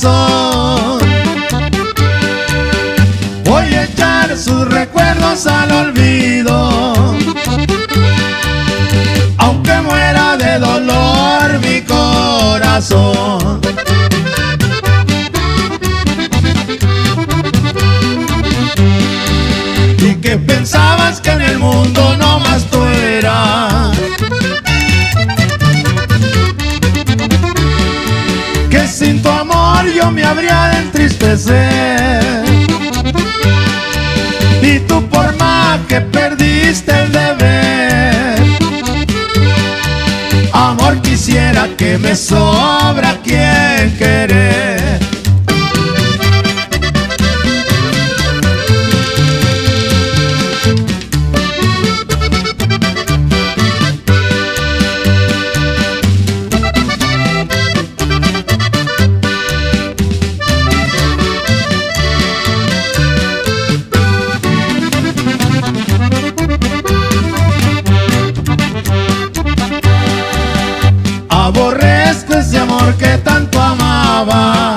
corazón. Voy a echar sus recuerdos al olvido, aunque muera de dolor mi corazón. Y que pensabas que en el mundo no más tú eras, que sin tu amor yo me habría de entristecer. Y tú por más que perdiste el deber, amor, quisiera que me sobra quien querer. Aborrezco ese amor que tanto amaba,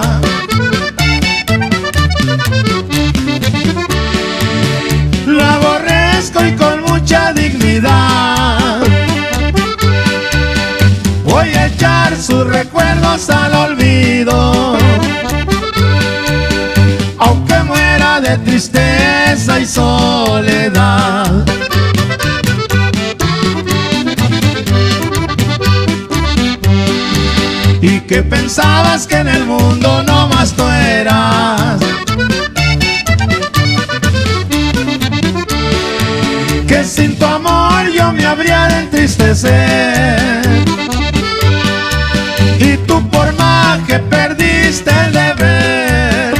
lo aborrezco y con mucha dignidad. Voy a echar sus recuerdos al olvido, aunque muera de tristeza y soledad. Y que pensabas que en el mundo no más tú eras, que sin tu amor yo me habría de entristecer. Y tú por más que perdiste el deber,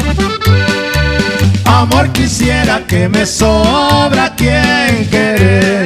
amor, quisiera que me sobra quien querer.